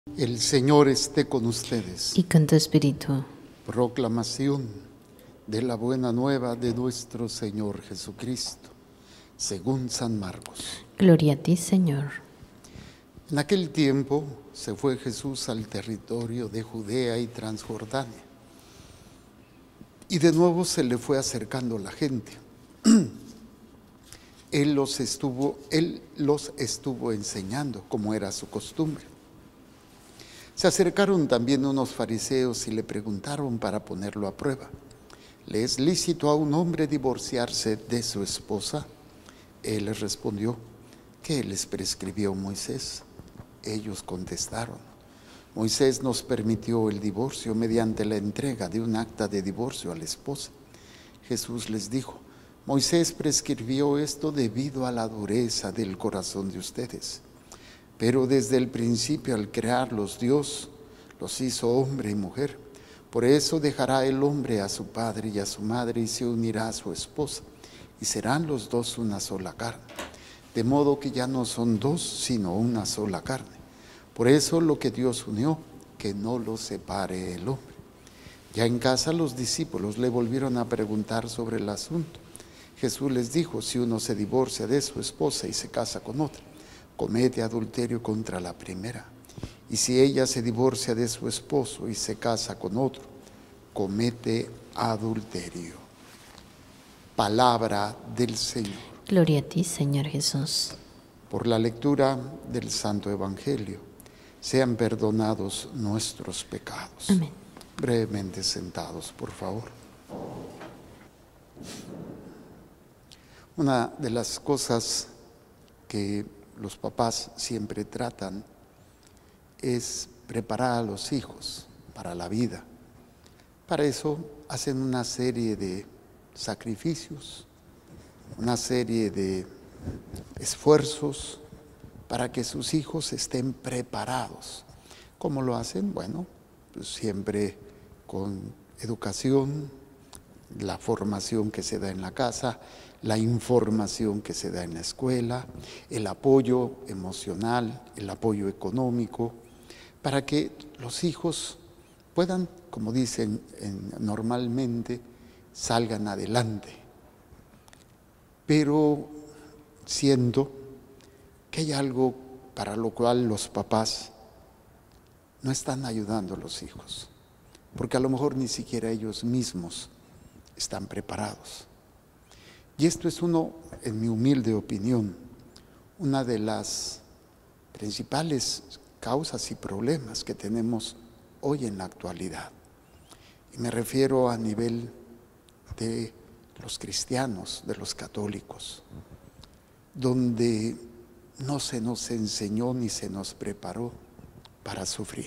El Señor esté con ustedes. Y con tu espíritu. Proclamación de la buena nueva de nuestro Señor Jesucristo, según San Marcos. Gloria a ti, Señor. En aquel tiempo se fue Jesús al territorio de Judea y Transjordania, y de nuevo se le fue acercando la gente. Él los estuvo enseñando, como era su costumbre. Se acercaron también unos fariseos y le preguntaron para ponerlo a prueba: ¿le es lícito a un hombre divorciarse de su esposa? Él les respondió: ¿qué les prescribió Moisés? Ellos contestaron: Moisés nos permitió el divorcio mediante la entrega de un acta de divorcio a la esposa. Jesús les dijo: Moisés prescribió esto debido a la dureza del corazón de ustedes. Pero desde el principio, al crearlos, Dios los hizo hombre y mujer. Por eso dejará el hombre a su padre y a su madre y se unirá a su esposa, y serán los dos una sola carne. De modo que ya no son dos, sino una sola carne. Por eso lo que Dios unió, que no lo separe el hombre. Ya en casa los discípulos le volvieron a preguntar sobre el asunto. Jesús les dijo: si uno se divorcia de su esposa y se casa con otra, comete adulterio contra la primera. Y si ella se divorcia de su esposo y se casa con otro, comete adulterio. Palabra del Señor. Gloria a ti, Señor Jesús. Por la lectura del Santo Evangelio, sean perdonados nuestros pecados. Amén. Brevemente sentados, por favor. Una de las cosas que los papás siempre tratan es preparar a los hijos para la vida. Para eso hacen una serie de sacrificios, una serie de esfuerzos para que sus hijos estén preparados. ¿Cómo lo hacen? Bueno, pues siempre con educación, la formación que se da en la casa, la información que se da en la escuela, el apoyo emocional, el apoyo económico, para que los hijos puedan, como dicen normalmente, salgan adelante. Pero siento que hay algo para lo cual los papás no están ayudando a los hijos, porque a lo mejor ni siquiera ellos mismos están preparados. Y esto es en mi humilde opinión, una de las principales causas y problemas que tenemos hoy en la actualidad. Y me refiero a nivel de los cristianos, de los católicos, donde no se nos enseñó ni se nos preparó para sufrir.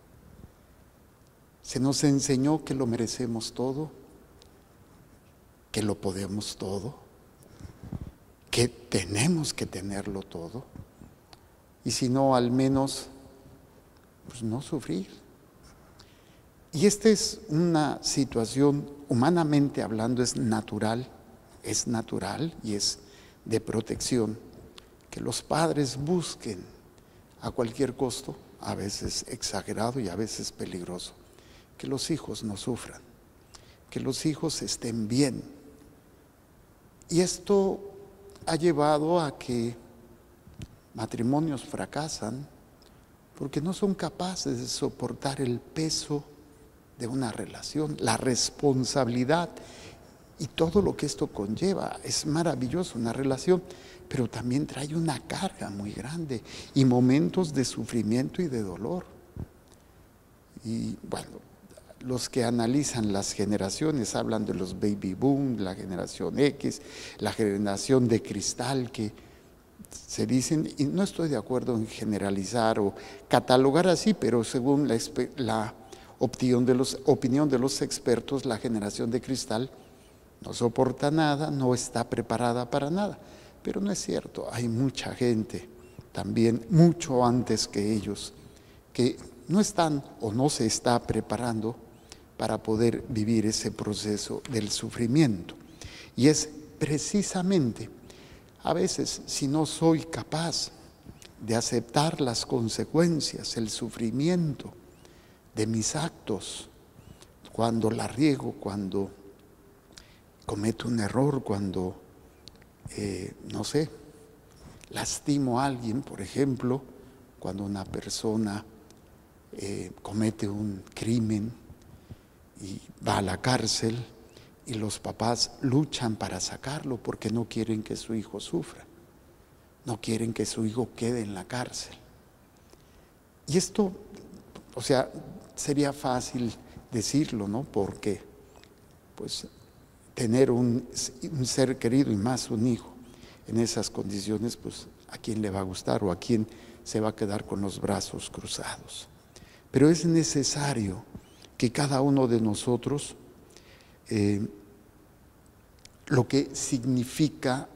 Se nos enseñó que lo merecemos todo, que lo podemos todo, que tenemos que tenerlo todo, y si no, al menos, pues no sufrir. Y esta es una situación, humanamente hablando, es natural y es de protección, que los padres busquen a cualquier costo, a veces exagerado y a veces peligroso, que los hijos no sufran, que los hijos estén bien. Y esto ha llevado a que matrimonios fracasan porque no son capaces de soportar el peso de una relación, la responsabilidad y todo lo que esto conlleva. Es maravilloso una relación, pero también trae una carga muy grande y momentos de sufrimiento y de dolor. Y bueno, los que analizan las generaciones hablan de los baby boom, la generación X, la generación de cristal, que se dicen, y no estoy de acuerdo en generalizar o catalogar así, pero según la opinión de los expertos, la generación de cristal no soporta nada, no está preparada para nada. Pero no es cierto, hay mucha gente también, mucho antes que ellos, que no están o no se está preparando para poder vivir ese proceso del sufrimiento. Y es precisamente, a veces, si no soy capaz de aceptar las consecuencias, el sufrimiento de mis actos, cuando la riego, cuando cometo un error, cuando, no sé, lastimo a alguien, por ejemplo, cuando una persona comete un crimen y va a la cárcel y los papás luchan para sacarlo porque no quieren que su hijo sufra, no quieren que su hijo quede en la cárcel. Y esto, o sea, sería fácil decirlo, ¿no? Porque, pues, tener un ser querido y más un hijo en esas condiciones, pues, ¿a quién le va a gustar o a quién se va a quedar con los brazos cruzados? Pero es necesario que cada uno de nosotros, lo que significa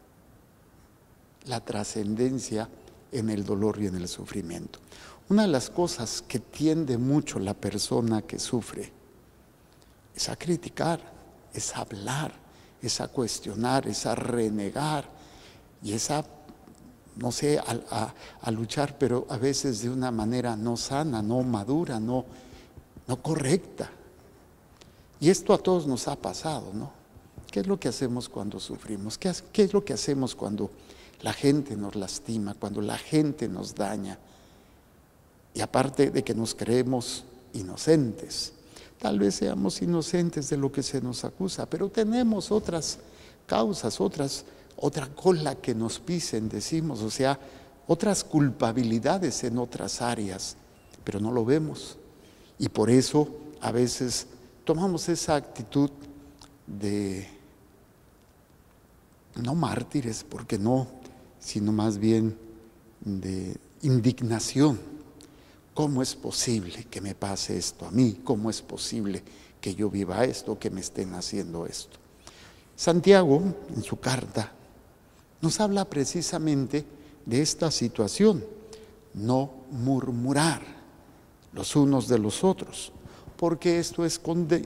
la trascendencia en el dolor y en el sufrimiento. Una de las cosas que tiende mucho la persona que sufre es a criticar, es a hablar, es a cuestionar, es a renegar y es a, no sé, a luchar, pero a veces de una manera no sana, no madura, no correcta. Y esto a todos nos ha pasado, ¿no? ¿Qué es lo que hacemos cuando sufrimos? ¿Qué es lo que hacemos cuando la gente nos lastima, cuando la gente nos daña? Y aparte de que nos creemos inocentes, tal vez seamos inocentes de lo que se nos acusa, pero tenemos otras causas, otra cola que nos pisen, decimos, o sea, otras culpabilidades en otras áreas, pero no lo vemos. Y por eso a veces tomamos esa actitud de, no mártires, porque no, sino más bien de indignación. ¿Cómo es posible que me pase esto a mí? ¿Cómo es posible que yo viva esto, que me estén haciendo esto? Santiago, en su carta, nos habla precisamente de esta situación, no murmurar los unos de los otros, porque esto es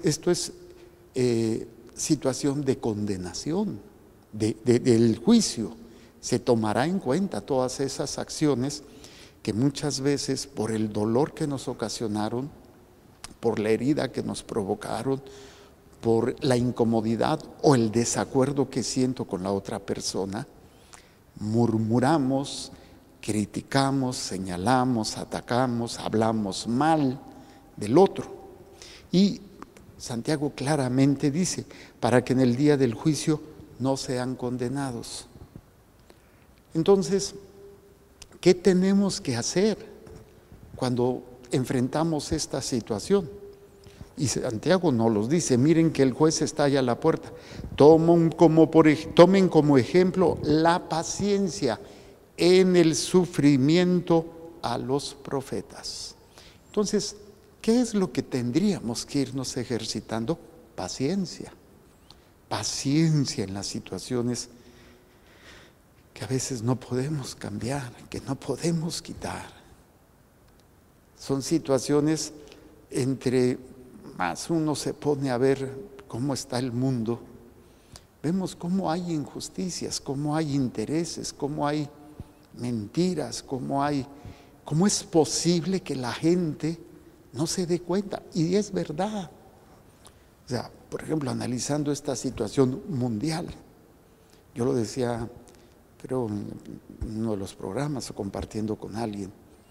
situación de condenación, del juicio. Se tomará en cuenta todas esas acciones que muchas veces por el dolor que nos ocasionaron, por la herida que nos provocaron, por la incomodidad o el desacuerdo que siento con la otra persona, murmuramos, criticamos, señalamos, atacamos, hablamos mal del otro. Y Santiago claramente dice, para que en el día del juicio no sean condenados. Entonces, ¿qué tenemos que hacer cuando enfrentamos esta situación? Y Santiago nos los dice, miren que el juez está allá a la puerta. Tomen como ejemplo la paciencia en el sufrimiento a los profetas. Entonces, ¿qué es lo que tendríamos que irnos ejercitando? Paciencia. Paciencia en las situaciones que a veces no podemos cambiar, que no podemos quitar. Son situaciones entre más uno se pone a ver cómo está el mundo, vemos cómo hay injusticias, cómo hay intereses, cómo hay mentiras, cómo es posible que la gente no se dé cuenta. Y es verdad. O sea, por ejemplo, analizando esta situación mundial, yo lo decía, creo, en uno de los programas o compartiendo con alguien,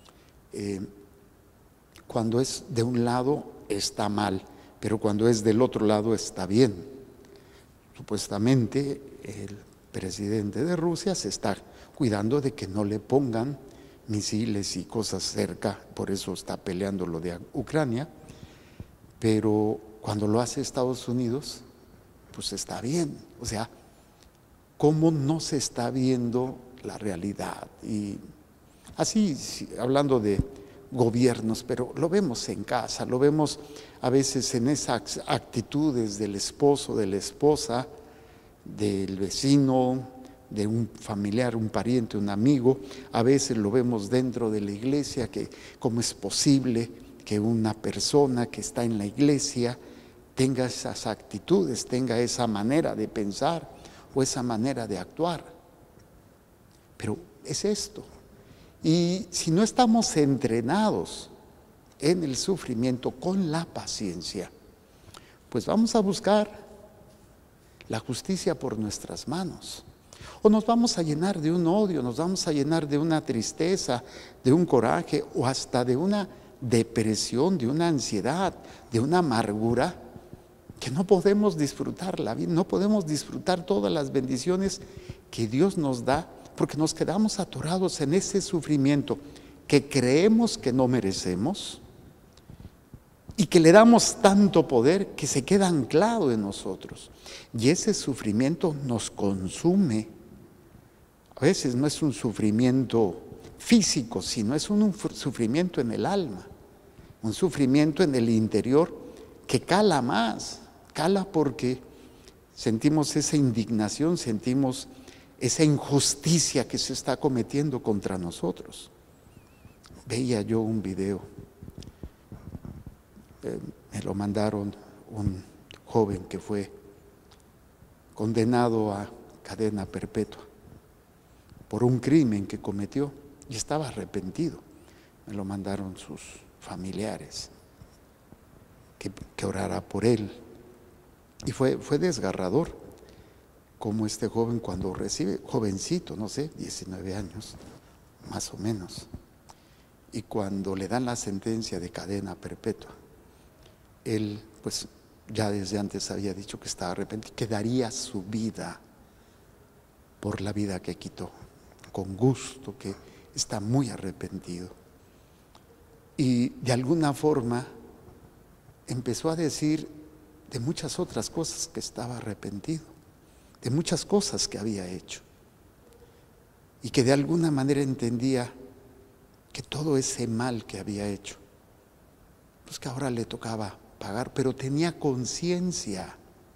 cuando es de un lado está mal, pero cuando es del otro lado está bien. Supuestamente el presidente de Rusia se está cuidando de que no le pongan misiles y cosas cerca, por eso está peleando lo de Ucrania, pero cuando lo hace Estados Unidos, pues está bien. O sea, ¿cómo no se está viendo la realidad? Y así, hablando de gobiernos, pero lo vemos en casa, lo vemos a veces en esas actitudes del esposo, de la esposa, del vecino, de un familiar, un pariente, un amigo. A veces lo vemos dentro de la iglesia, que cómo es posible que una persona que está en la iglesia tenga esas actitudes, tenga esa manera de pensar o esa manera de actuar. Pero es esto. Y si no estamos entrenados en el sufrimiento con la paciencia, pues vamos a buscar la justicia por nuestras manos. O nos vamos a llenar de un odio, nos vamos a llenar de una tristeza, de un coraje o hasta de una depresión, de una ansiedad, de una amargura, que no podemos disfrutar la vida, no podemos disfrutar todas las bendiciones que Dios nos da, porque nos quedamos atorados en ese sufrimiento que creemos que no merecemos y que le damos tanto poder que se queda anclado en nosotros. Y ese sufrimiento nos consume. A veces no es un sufrimiento físico, sino es un sufrimiento en el alma, un sufrimiento en el interior que cala más, cala porque sentimos esa indignación, sentimos esa injusticia que se está cometiendo contra nosotros. Veía yo un video, me lo mandaron, un joven que fue condenado a cadena perpetua por un crimen que cometió y estaba arrepentido. Me lo mandaron sus familiares, que orara por él. Y fue desgarrador como este joven, cuando recibe, jovencito, no sé, 19 años, más o menos, y cuando le dan la sentencia de cadena perpetua, él pues ya desde antes había dicho que estaba arrepentido, que daría su vida por la vida que quitó, con gusto, que está muy arrepentido. Y de alguna forma empezó a decir de muchas otras cosas que estaba arrepentido, de muchas cosas que había hecho, y que de alguna manera entendía que todo ese mal que había hecho, pues que ahora le tocaba pagar, pero tenía conciencia.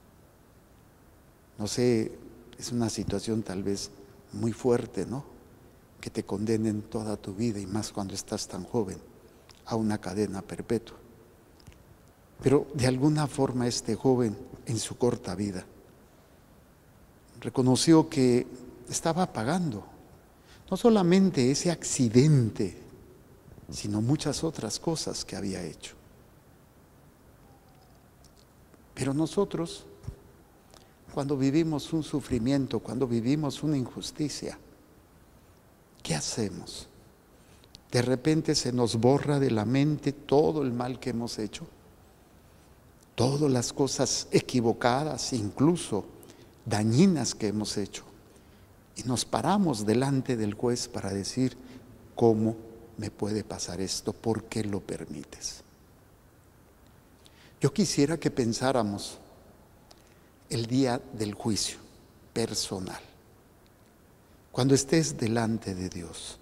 No sé, es una situación tal vez muy fuerte, ¿no? Que te condenen toda tu vida, y más cuando estás tan joven, a una cadena perpetua. Pero de alguna forma este joven, en su corta vida, reconoció que estaba pagando no solamente ese accidente, sino muchas otras cosas que había hecho. Pero nosotros, cuando vivimos un sufrimiento, cuando vivimos una injusticia, ¿qué hacemos? De repente se nos borra de la mente todo el mal que hemos hecho, todas las cosas equivocadas, incluso dañinas que hemos hecho, y nos paramos delante del juez para decir: ¿cómo me puede pasar esto? ¿Por qué lo permites? Yo quisiera que pensáramos el día del juicio personal, cuando estés delante de Dios,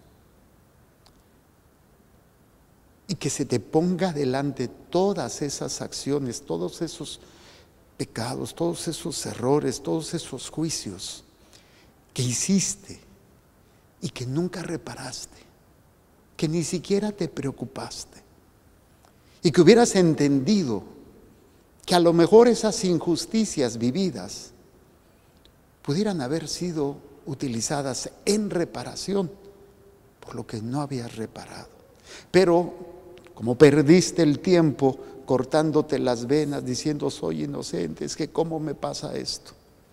y que se te ponga delante todas esas acciones, todos esos pecados, todos esos errores, todos esos juicios que hiciste y que nunca reparaste, que ni siquiera te preocupaste, y que hubieras entendido que a lo mejor esas injusticias vividas pudieran haber sido utilizadas en reparación por lo que no habías reparado. Pero como perdiste el tiempo cortándote las venas diciendo: soy inocente, es que ¿cómo me pasa esto?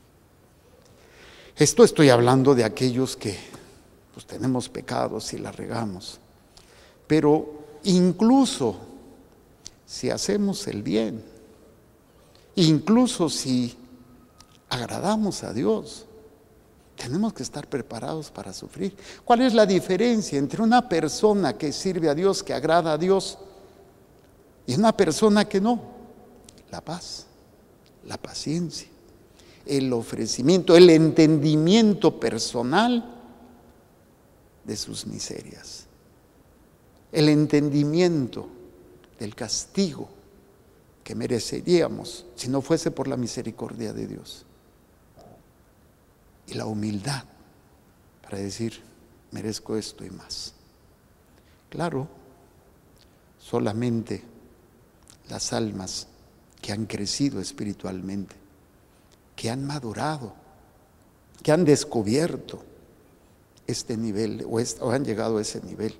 Esto estoy hablando de aquellos que pues tenemos pecados y la regamos. Pero incluso si hacemos el bien, incluso si agradamos a Dios, tenemos que estar preparados para sufrir. ¿Cuál es la diferencia entre una persona que sirve a Dios, que agrada a Dios, y una persona que no? La paz, la paciencia, el ofrecimiento, el entendimiento personal de sus miserias, el entendimiento del castigo que mereceríamos si no fuese por la misericordia de Dios, y la humildad para decir: merezco esto y más. Claro, solamente las almas que han crecido espiritualmente, que han madurado, que han descubierto este nivel o han llegado a ese nivel.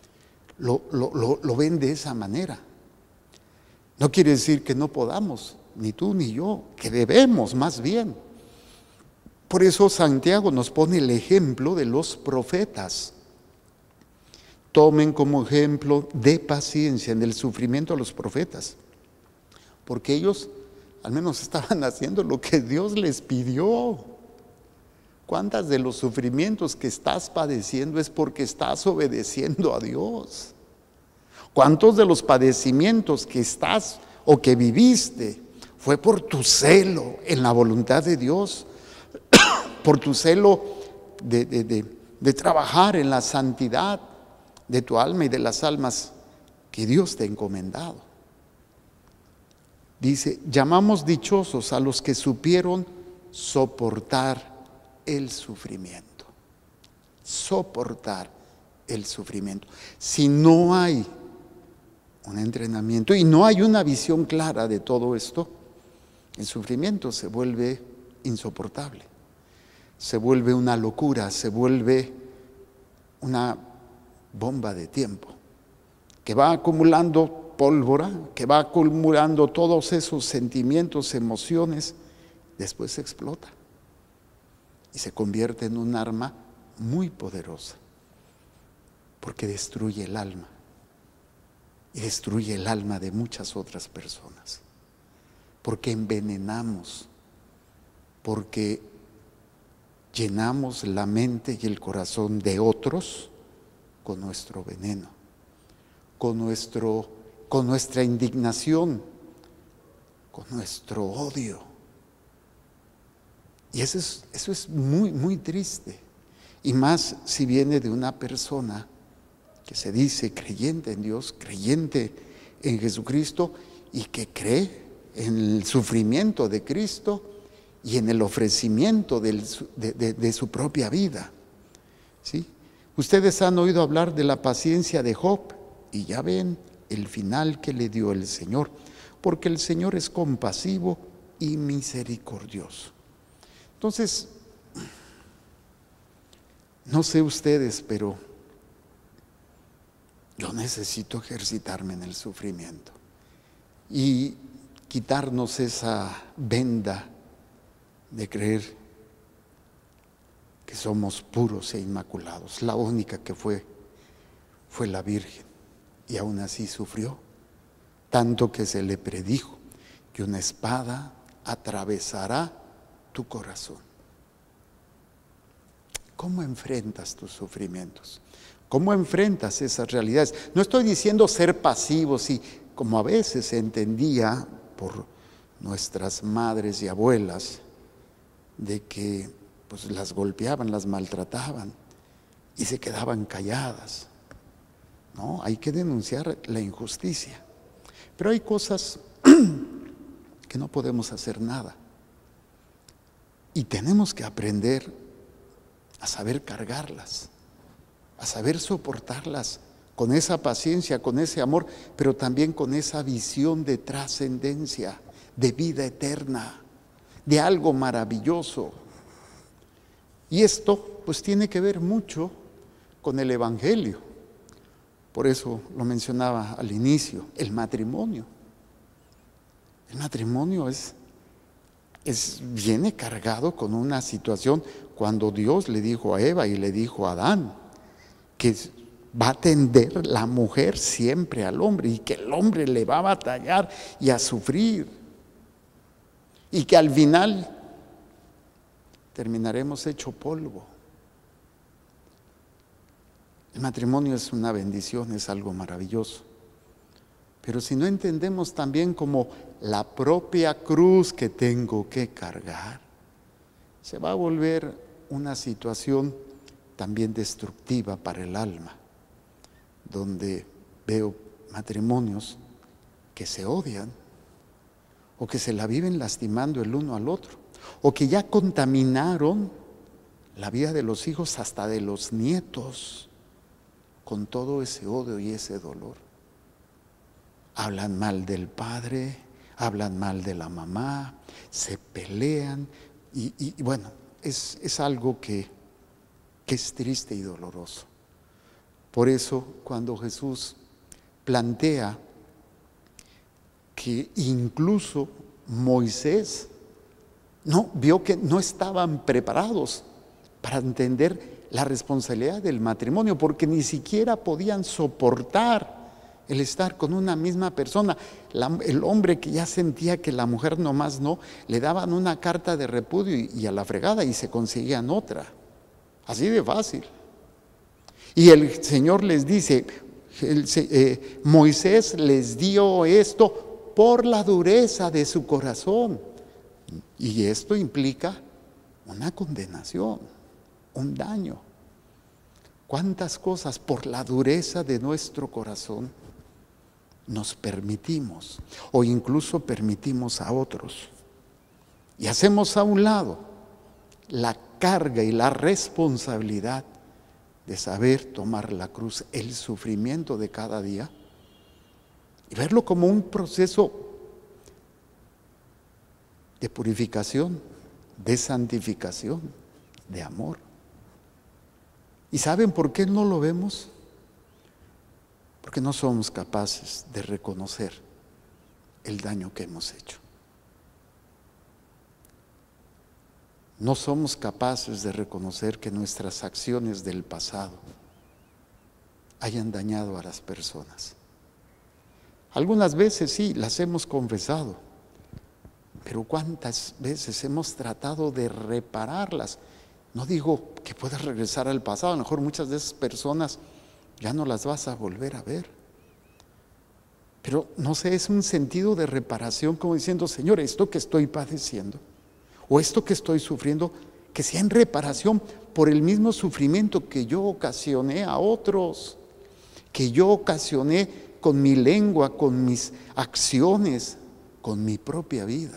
Lo ven de esa manera. No quiere decir que no podamos, ni tú ni yo, que debemos más bien. Por eso Santiago nos pone el ejemplo de los profetas. Tomen como ejemplo de paciencia en el sufrimiento a los profetas, porque ellos al menos estaban haciendo lo que Dios les pidió. ¿Cuántos de los sufrimientos que estás padeciendo es porque estás obedeciendo a Dios? ¿Cuántos de los padecimientos que estás o que viviste fue por tu celo en la voluntad de Dios? Por tu celo de trabajar en la santidad de tu alma y de las almas que Dios te ha encomendado. Dice, llamamos dichosos a los que supieron soportar el sufrimiento. Soportar el sufrimiento. Si no hay un entrenamiento y no hay una visión clara de todo esto, el sufrimiento se vuelve insoportable, se vuelve una locura, se vuelve una bomba de tiempo que va acumulando pólvora, que va acumulando todos esos sentimientos, emociones, después explota y se convierte en un arma muy poderosa, porque destruye el alma y destruye el alma de muchas otras personas, porque envenenamos, porque llenamos la mente y el corazón de otros con nuestro veneno, con nuestra indignación, con nuestro odio. Y eso es muy, muy triste. Y más si viene de una persona que se dice creyente en Dios, creyente en Jesucristo y que cree en el sufrimiento de Cristo y en el ofrecimiento de su propia vida. ¿Sí? Ustedes han oído hablar de la paciencia de Job y ya ven el final que le dio el Señor, porque el Señor es compasivo y misericordioso. Entonces, no sé ustedes, pero yo necesito ejercitarme en el sufrimiento y quitarnos esa venda de creer que somos puros e inmaculados. La única que fue la Virgen, y aún así sufrió, tanto que se le predijo que una espada atravesará tu corazón. ¿Cómo enfrentas tus sufrimientos? ¿Cómo enfrentas esas realidades? No estoy diciendo ser pasivos, y como a veces se entendía por nuestras madres y abuelas, de que pues las golpeaban, las maltrataban y se quedaban calladas. No, hay que denunciar la injusticia. Pero hay cosas que no podemos hacer nada. Y tenemos que aprender a saber cargarlas, a saber soportarlas con esa paciencia, con ese amor, pero también con esa visión de trascendencia, de vida eterna, de algo maravilloso. Y esto pues tiene que ver mucho con el Evangelio. Por eso lo mencionaba al inicio, el matrimonio. El matrimonio viene cargado con una situación cuando Dios le dijo a Eva y le dijo a Adán que va a tender la mujer siempre al hombre y que el hombre le va a batallar y a sufrir y que al final terminaremos hecho polvo. El matrimonio es una bendición, es algo maravilloso. Pero si no entendemos también como la propia cruz que tengo que cargar, se va a volver una situación también destructiva para el alma, donde veo matrimonios que se odian o que se la viven lastimando el uno al otro, o que ya contaminaron la vida de los hijos, hasta de los nietos, con todo ese odio y ese dolor. Hablan mal del padre, hablan mal de la mamá, se pelean y bueno, es algo que que es triste y doloroso. Por eso, cuando Jesús plantea que incluso Moisés vio que no estaban preparados para entender la responsabilidad del matrimonio, porque ni siquiera podían soportar el estar con una misma persona. El hombre que ya sentía que la mujer nomás no, le daban una carta de repudio y a la fregada y se conseguían otra. Así de fácil. Y el Señor les dice, Moisés les dio esto por la dureza de su corazón. Y esto implica una condenación, un daño. ¿Cuántas cosas por la dureza de nuestro corazón nos permitimos o incluso permitimos a otros? Y hacemos a un lado la carga y la responsabilidad de saber tomar la cruz, el sufrimiento de cada día, y verlo como un proceso de purificación, de santificación, de amor. ¿Y saben por qué no lo vemos? Porque no somos capaces de reconocer el daño que hemos hecho. No somos capaces de reconocer que nuestras acciones del pasado hayan dañado a las personas. Algunas veces sí, las hemos confesado, pero ¿cuántas veces hemos tratado de repararlas? No digo que puedas regresar al pasado, a lo mejor muchas de esas personas ya no las vas a volver a ver. Pero no sé, es un sentido de reparación, como diciendo, Señor, esto que estoy padeciendo o esto que estoy sufriendo, que sea en reparación por el mismo sufrimiento que yo ocasioné a otros, que yo ocasioné con mi lengua, con mis acciones, con mi propia vida.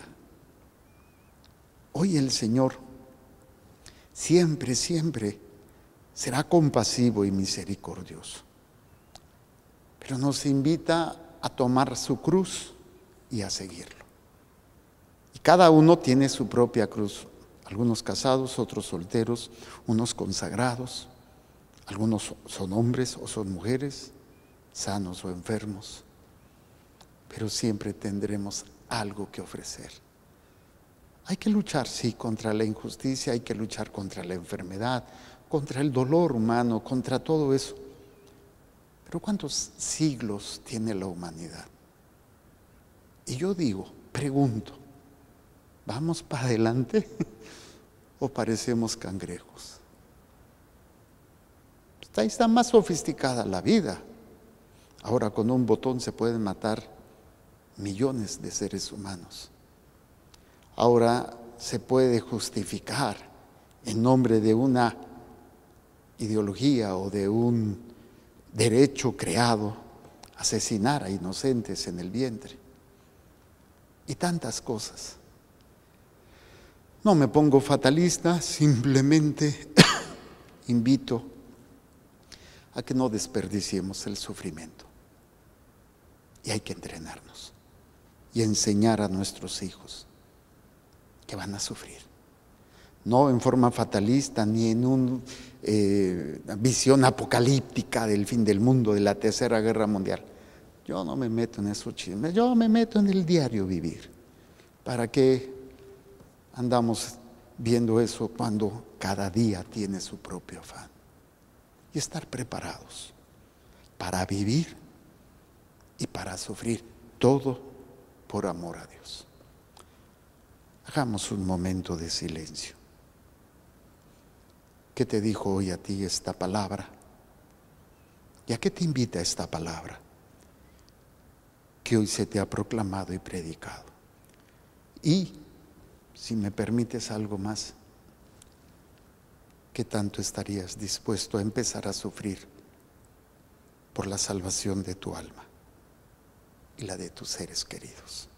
Hoy el Señor siempre, siempre será compasivo y misericordioso, pero nos invita a tomar su cruz y a seguirlo. Y cada uno tiene su propia cruz, algunos casados, otros solteros, unos consagrados, algunos son hombres o son mujeres, sanos o enfermos, pero siempre tendremos algo que ofrecer. Hay que luchar, sí, contra la injusticia, hay que luchar contra la enfermedad, contra el dolor humano, contra todo eso. Pero ¿cuántos siglos tiene la humanidad? Y yo digo, pregunto, ¿vamos para adelante o parecemos cangrejos? Ahí está más sofisticada la vida. Ahora con un botón se pueden matar millones de seres humanos. Ahora se puede justificar en nombre de una ideología o de un derecho creado asesinar a inocentes en el vientre y tantas cosas. No me pongo fatalista, simplemente invito a que no desperdiciemos el sufrimiento. Y hay que entrenarnos y enseñar a nuestros hijos que van a sufrir. No en forma fatalista ni en una visión apocalíptica del fin del mundo, de la Tercera Guerra Mundial. Yo no me meto en esos chismes, yo me meto en el diario vivir. ¿Para qué andamos viendo eso cuando cada día tiene su propio afán? Y estar preparados para vivir y para sufrir, todo por amor a Dios. Hagamos un momento de silencio. ¿Qué te dijo hoy a ti esta palabra? ¿Y a qué te invita esta palabra que hoy se te ha proclamado y predicado? Y, si me permites algo más, ¿qué tanto estarías dispuesto a empezar a sufrir por la salvación de tu alma y la de tus seres queridos?